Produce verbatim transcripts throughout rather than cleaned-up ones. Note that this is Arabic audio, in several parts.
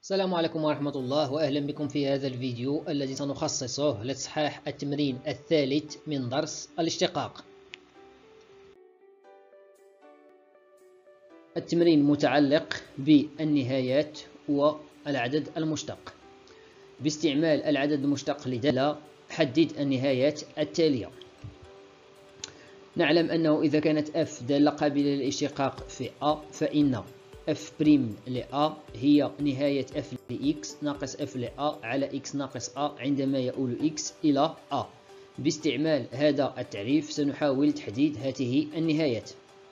السلام عليكم ورحمة الله، وأهلا بكم في هذا الفيديو الذي سنخصصه لإصحاح التمرين الثالث من درس الاشتقاق. التمرين متعلق بالنهايات والعدد المشتق. باستعمال العدد المشتق لدالة حدد النهايات التالية. نعلم أنه إذا كانت f دالة قابلة للاشتقاق في a فإن f بريم ل a هي نهاية f ل x ناقص f ل a على x ناقص a عندما يؤول x إلى a. باستعمال هذا التعريف سنحاول تحديد هذه النهايات.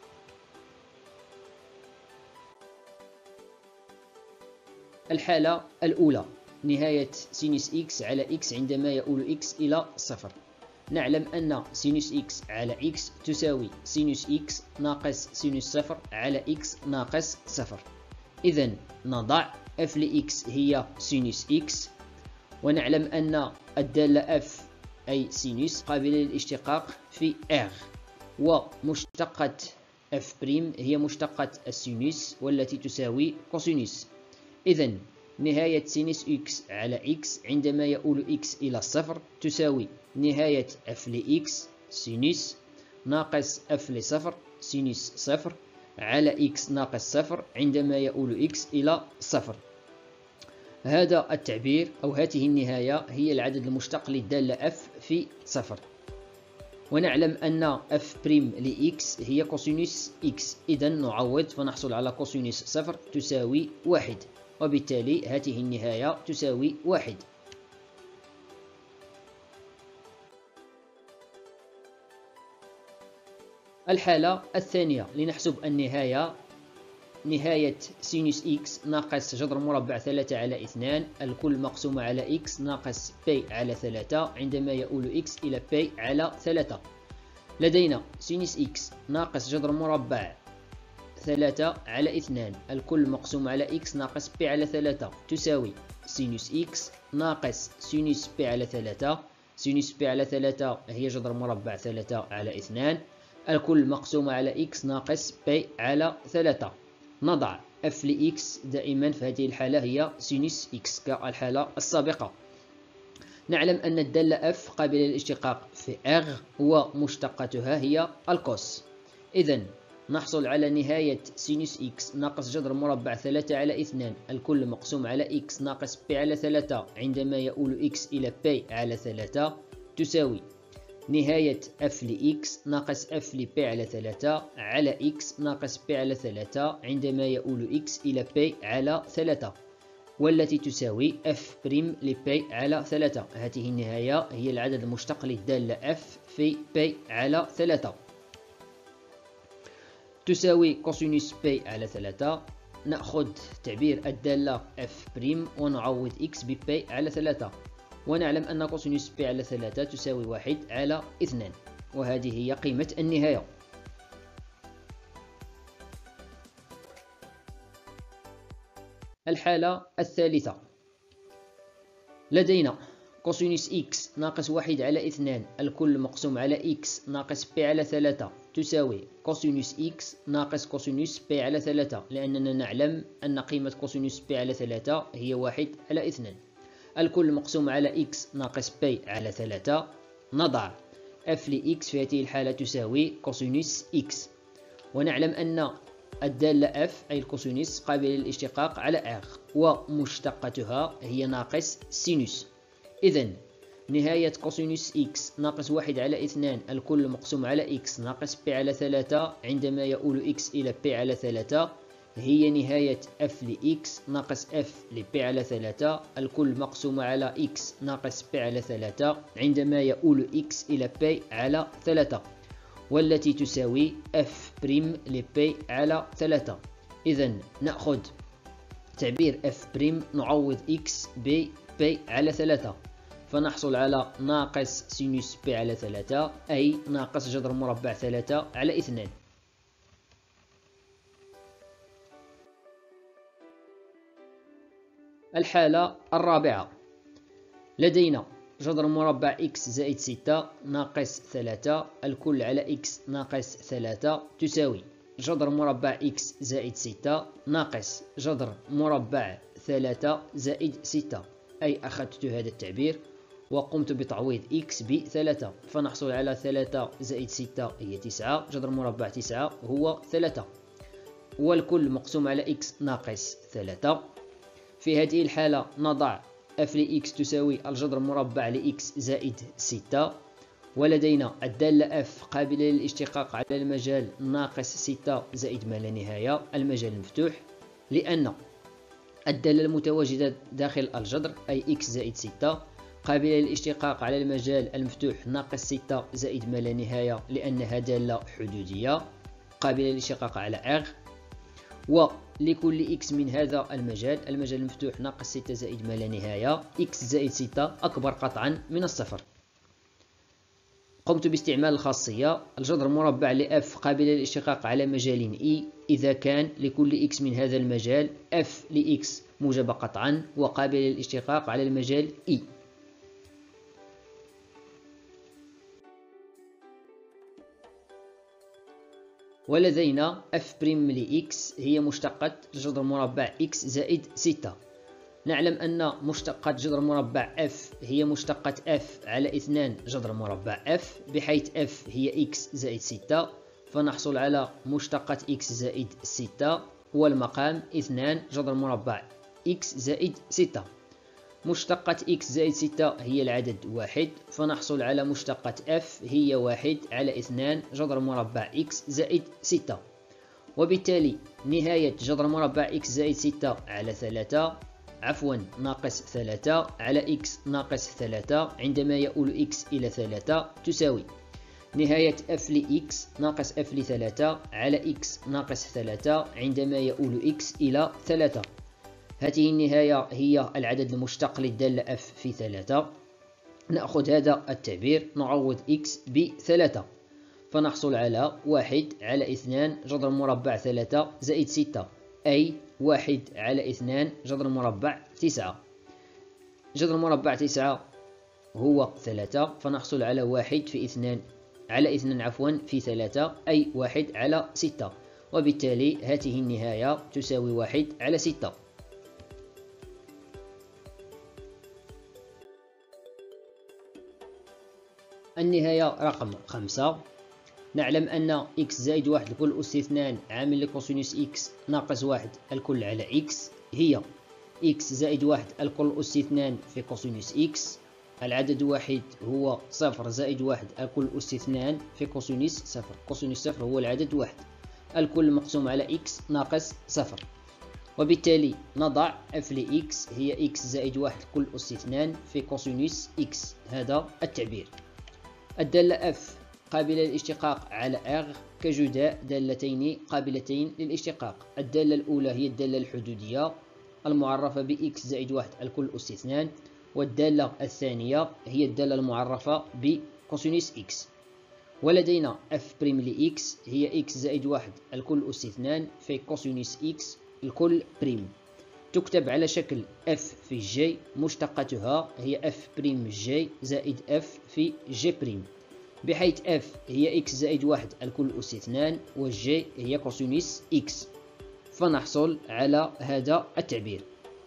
الحالة الأولى نهاية سينوس x على x عندما يؤول x إلى صفر. نعلم أن سينوس x على x تساوي سينوس x ناقص سينوس صفر على x ناقص صفر. إذن نضع f لx هي سينوس x، ونعلم أن الدالة f أي سينوس قابلة للاشتقاق في r، ومشتقة f بريم هي مشتقة السينوس والتي تساوي كوسينوس. إذن نهاية سينوس x على x عندما يؤول x إلى صفر تساوي نهاية f لx سينوس ناقص f لصفر سينوس صفر على x ناقص صفر عندما يؤول x إلى صفر. هذا التعبير أو هذه النهاية هي العدد المشتق للدالة f في صفر. ونعلم أن f بريم لx هي كوسينوس x، إذن نعوض فنحصل على كوسينوس صفر تساوي واحد، وبالتالي هذه النهاية تساوي واحد. الحالة الثانية لنحسب النهاية نهاية سينوس x ناقص جذر مربع ثلاثة على اثنان الكل مقسوم على x ناقص ب على ثلاثة عندما يؤول x إلى ب على ثلاثة. لدينا سينوس x ناقص جذر مربع ثلاثة على اثنان الكل مقسوم على x ناقص ب على ثلاثة تساوي سينوس x ناقص سينوس ب على ثلاثة. سينوس ب على ثلاثة هي جذر مربع ثلاثة على اثنان الكل مقسوم على x ناقص ب على ثلاثة. نضع f ل x دائما في هذه الحالة هي سينوس x كالحالة السابقة. نعلم أن الدالة f قابلة للاشتقاق في r ومشتقتها هي الكوس. إذن نحصل على نهاية سينوس x ناقص جذر مربع ثلاثة على اثنان الكل مقسوم على x ناقص ب على ثلاثة عندما يؤول x إلى ب على ثلاثة تساوي نهاية f ل x ناقص f ل ب على ثلاثة على x ناقص ب على ثلاثة عندما يؤول x إلى ب على ثلاثة، والتي تساوي f بريم ل ب على ثلاثة. هذه النهاية هي العدد المشتق للدالة f في ب على ثلاثة تساوي كوسينوس ب على ثلاثة. نأخذ تعبير الدالة f بريم ونعوض x ب ب على ثلاثة، ونعلم أن كوسينوس ب على ثلاثة تساوي واحد على اثنان، وهذه هي قيمة النهاية. الحالة الثالثة لدينا كوسينوس x ناقص واحد على اثنان الكل مقسوم على x ناقص ب على ثلاثة تساوي كوسينوس x ناقص كوسينوس ب على ثلاثة، لأننا نعلم أن قيمة كوسينوس ب على ثلاثة هي واحد على اثنان الكل مقسوم على x ناقص ب على ثلاثة. نضع f ل x في هذه الحالة تساوي كوسينوس x، ونعلم أن الدالة f أي الكوسينوس قابلة للاشتقاق على r ومشتقتها هي ناقص سينوس. إذن نهاية كوسينوس x ناقص واحد على اثنان الكل مقسوم على x ناقص ب على ثلاثة عندما يؤول x إلى ب على ثلاثة هي نهاية f ل x ناقص f ل ب على ثلاثة الكل مقسوم على x ناقص ب على ثلاثة عندما يؤول x إلى ب على ثلاثة، والتي تساوي f بريم ل ب على ثلاثة. إذن نأخذ تعبير f بريم نعوض x ب ب على ثلاثة فنحصل على ناقص سينوس ب على ثلاثة أي ناقص جذر مربع ثلاثة على اثنان. الحالة الرابعة لدينا جذر مربع x زائد ستة ناقص ثلاثة الكل على x ناقص ثلاثة تساوي جذر مربع x زائد ستة ناقص جذر مربع ثلاثة زائد ستة، أي أخذت هذا التعبير وقمت بتعويض x بثلاثة، فنحصل على ثلاثة زائد ستة هي تسعة، جذر مربع تسعة هو ثلاثة، والكل مقسوم على x ناقص ثلاثة. في هذه الحالة نضع f ل x تساوي الجذر مربع ل x زائد ستة، ولدينا الدالة f قابلة للاشتقاق على المجال ناقص ستة زائد ما لا نهاية، المجال المفتوح، لأن الدالة المتواجدة داخل الجذر أي x زائد ستة قابلة للاشتقاق على المجال المفتوح ناقص ستة زائد ما لا نهاية، لأنها دالة حدودية قابلة للاشتقاق على R. ولكل x من هذا المجال، المجال المفتوح ناقص ستة زائد ما لا نهاية، x زائد ستة أكبر قطعا من الصفر. قمت باستعمال الخاصية الجذر مربع ل f قابل للاشتقاق على مجال E إذا كان لكل x من هذا المجال f ل x موجبة قطعا وقابل للاشتقاق على المجال E. ولدينا f' ل x هي مشتقة جذر مربع x زائد ستة. نعلم أن مشتقة جذر مربع f هي مشتقة f على اثنان جذر مربع f، بحيث f هي x زائد ستة، فنحصل على مشتقة x زائد ستة والمقام اثنان جذر مربع x زائد ستة. مشتقة x زائد ستة هي العدد واحد، فنحصل على مشتقة f هي واحد على اثنان جذر مربع x زائد ستة، وبالتالي نهاية جذر مربع x زائد ستة على ثلاثة عفوا ناقص ثلاثة على x ناقص ثلاثة عندما يؤول x إلى ثلاثة تساوي نهاية f ل x ناقص f ل ثلاثة على x ناقص ثلاثة عندما يؤول x إلى ثلاثة. هذه النهاية هي العدد المشتق للدالة f في ثلاثة. نأخذ هذا التعبير نعوض x بثلاثة، فنحصل على واحد على اثنان جذر مربع ثلاثة زائد ستة، أي واحد على اثنان جذر مربع تسعة. جذر مربع تسعة هو ثلاثة، فنحصل على واحد في اثنان على اثنان عفوا في ثلاثة، أي واحد على ستة، وبالتالي هذه النهاية تساوي واحد على ستة. النهاية رقم خمسة. نعلم أن x زائد واحد الكل أس اثنان عامل لكوسينوس x ناقص واحد الكل على x هي x زائد واحد الكل أس اثنان في كوسينوس x. العدد واحد هو صفر زائد واحد الكل أس اثنان في كوسينوس صفر، كوسينوس صفر هو العدد واحد، الكل مقسوم على x ناقص صفر، وبالتالي نضع f ل x هي x زائد واحد الكل أس اثنان في كوسينوس x، هذا التعبير. الدالة f قابلة للاشتقاق على R كجداء دالتين قابلتين للاشتقاق. الدالة الأولى هي الدالة الحدودية المعرفة ب x زائد واحد الكل أس اثنان، والدالة الثانية هي الدالة المعرفة بكوسينوس x. ولدينا f' ل x هي x زائد واحد الكل أس اثنان في كوسينوس x الكل بريم، تكتب على شكل f في j، مشتقتها هي f' j زائد f في j بريم، بحيث f هي x زائد واحد الكل أس اثنان والj هي كوسينوس x، فنحصل على هذا التعبير.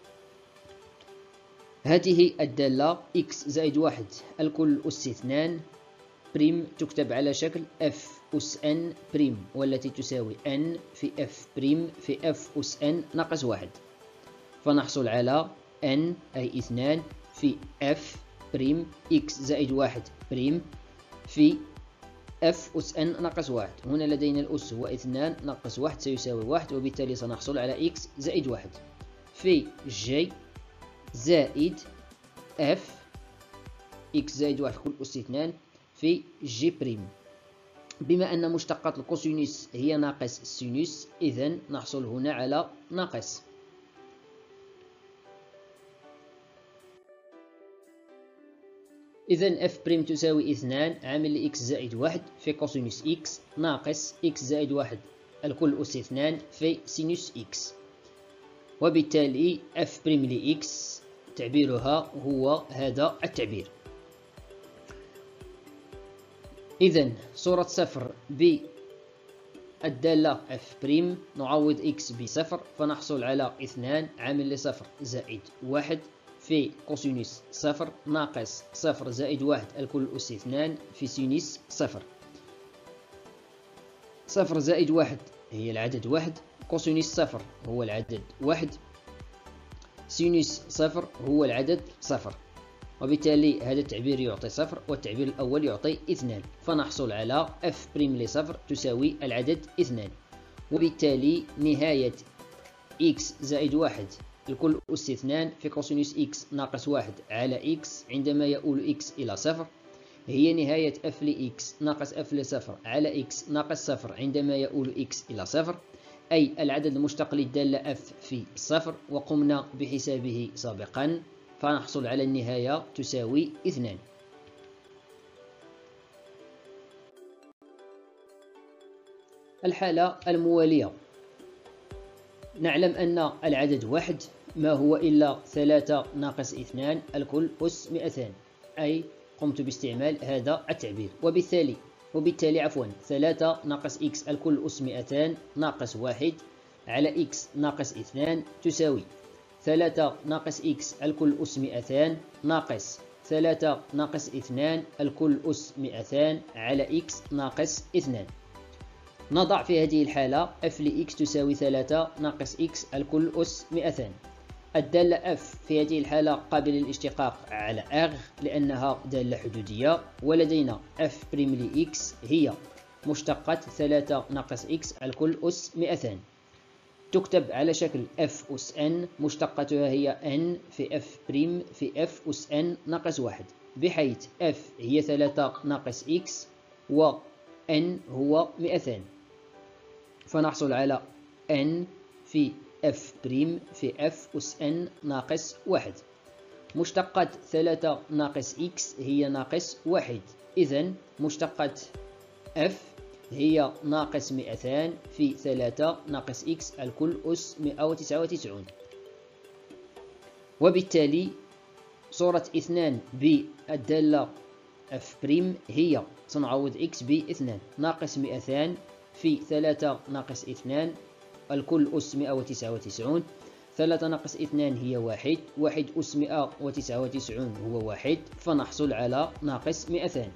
هذه الدالة x زائد واحد الكل أس اثنان بريم تكتب على شكل f أس n بريم، والتي تساوي n في f بريم في f أس n ناقص واحد، فنحصل على n أي اثنان في f بريم x زائد واحد بريم في f أس n ناقص واحد. هنا لدينا الأس هو اثنان ناقص واحد سيساوي واحد، وبالتالي سنحصل على x زائد واحد في j زائد f x زائد واحد كل أس اثنان في j بريم. بما أن مشتقة الكوسينوس هي ناقص السينوس، إذن نحصل هنا على ناقص. إذن f بريم تساوي اثنان عامل ل x زائد واحد في كوسينوس x ناقص x زائد واحد الكل أس اثنان في سينوس x، وبالتالي f بريم ل x تعبيرها هو هذا التعبير. إذن صورة صفر ب الدالة اف بريم نعوض اكس بصفر فنحصل على اثنان عامل لصفر زائد واحد في كوسينوس صفر ناقص صفر زائد واحد الكل أس اثنان في سينوس صفر. صفر زائد واحد هي العدد واحد، كوسينوس صفر هو العدد واحد، سينوس صفر هو العدد صفر، وبالتالي هذا التعبير يعطي صفر والتعبير الأول يعطي اثنان، فنحصل على اف بريم لصفر تساوي العدد اثنان. وبالتالي نهاية إكس زائد واحد الكل أس اثنان في كوسينوس إكس ناقص واحد على إكس عندما يؤول إكس إلى صفر هي نهاية اف لإكس ناقص اف لصفر على إكس ناقص صفر عندما يؤول إكس إلى صفر، أي العدد المشتق للدالة اف في صفر وقمنا بحسابه سابقا، فنحصل على النهاية تساوي اثنان. الحالة الموالية، نعلم أن العدد واحد ما هو إلا ثلاثة ناقص اثنان الكل أس مئتان، أي قمت باستعمال هذا التعبير، وبالتالي وبالتالي عفوا ثلاثة ناقص إكس الكل أس مئتان ناقص واحد على إكس ناقص اثنان تساوي ثلاثة ناقص إكس الكل أس مئتان ناقص ثلاثة ناقص اثنان الكل أس مئتان على إكس ناقص اثنان. نضع في هذه الحالة f لإكس تساوي ثلاثة ناقص إكس الكل أس مئتان. الدالة f في هذه الحالة قابلة للاشتقاق على R لأنها دالة حدودية، ولدينا f بريم لإكس هي مشتقة ثلاثة ناقص إكس الكل أس مئتان، تكتب على شكل f أس n مشتقتها هي n في f بريم في f أس n ناقص واحد، بحيث f هي ثلاثة ناقص x و n هو مئتان، فنحصل على n في f بريم في f أس n ناقص واحد. مشتقة ثلاثة ناقص x هي ناقص واحد، إذن مشتقة f هي ناقص مئتان في ثلاثة ناقص x الكل أس مئة وتسعة وتسعين. وبالتالي صورة اثنان بالدالة f بريم هي سنعوض x باثنان ناقص مئتان في ثلاثة ناقص اثنان الكل أس مئة وتسعة وتسعين، ثلاثة ناقص اثنان هي واحد، واحد أس مئة وتسعة وتسعين هو واحد، فنحصل على ناقص مئتان.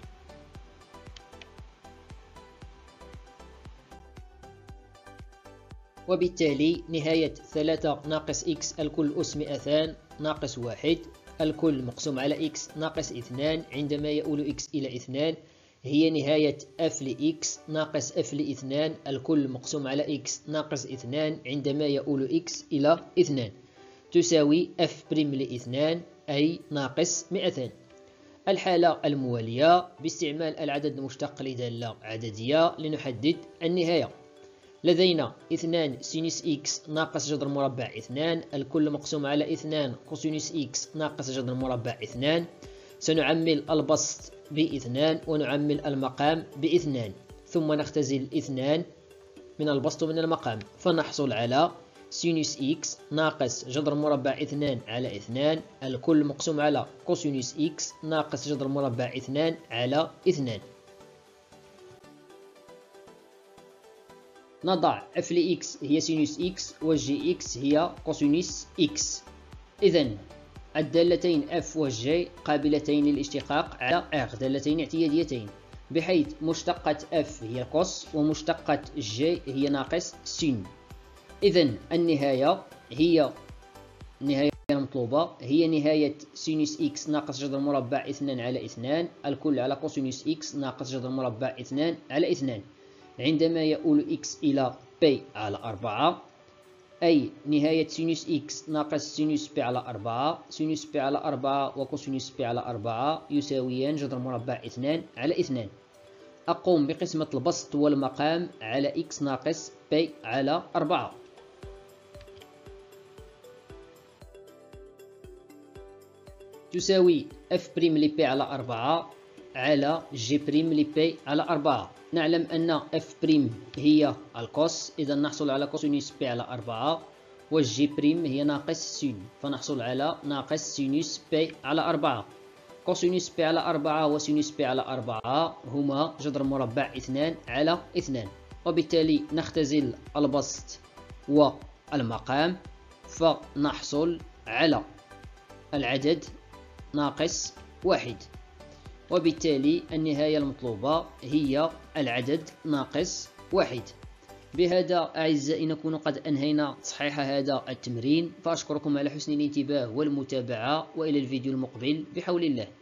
وبالتالي نهاية ثلاثة ناقص x الكل أس مئتان ناقص واحد الكل مقسوم على x ناقص اثنان عندما يؤول x إلى اثنان هي نهاية f لx ناقص f لاثنان الكل مقسوم على x ناقص اثنان عندما يؤول x إلى اثنان تساوي f بريم لاثنان أي ناقص مئتان. الحالة الموالية باستعمال العدد المشتق لدالة عددية لنحدد النهاية. لدينا اثنان سينوس إكس ناقص جذر مربع اثنان الكل مقسوم على اثنان كوسينوس إكس ناقص جذر مربع اثنان، سنعمل البسط باثنان ونعمل المقام باثنان ثم نختزل اثنان من البسط ومن المقام، فنحصل على سينوس إكس ناقص جذر مربع اثنان على اثنان الكل مقسوم على كوسينوس إكس ناقص جذر مربع اثنان على اثنان. نضع f لإكس هي سينوس إكس و جي إكس هي كوسينوس إكس، إذن الدالتين f و g قابلتين للاشتقاق على r، دالتين اعتياديتين، بحيث مشتقة f هي كوس ومشتقة g هي ناقص سين. إذن النهاية هي النهاية المطلوبة هي نهاية سينوس إكس ناقص جذر مربع اثنان على اثنان الكل على كوسينوس إكس ناقص جذر مربع اثنان على اثنان عندما يؤول x إلى b على أربعة، أي نهاية سينوس x ناقص سينوس b على أربعة، سينوس b على أربعة وكوسينوس b على أربعة يساويان جذر مربع اثنان على اثنان. أقوم بقسمة البسط والمقام على x ناقص b على أربعة. تساوي f بريم ل p على أربعة على g بريم ل p على أربعة. نعلم أن f بريم هي الكوس، إذا نحصل على كوسينوس b على أربعة، والجي بريم هي ناقص سين، فنحصل على ناقص سينوس b على أربعة. كوسينوس b على أربعة وسينوس b على أربعة هما جذر مربع اثنان على اثنان، وبالتالي نختزل البسط والمقام، فنحصل على العدد ناقص واحد، وبالتالي النهاية المطلوبة هي العدد ناقص واحد. بهذا أعزائي نكون قد أنهينا تصحيح هذا التمرين، فأشكركم على حسن الانتباه والمتابعة، وإلى الفيديو المقبل بحول الله.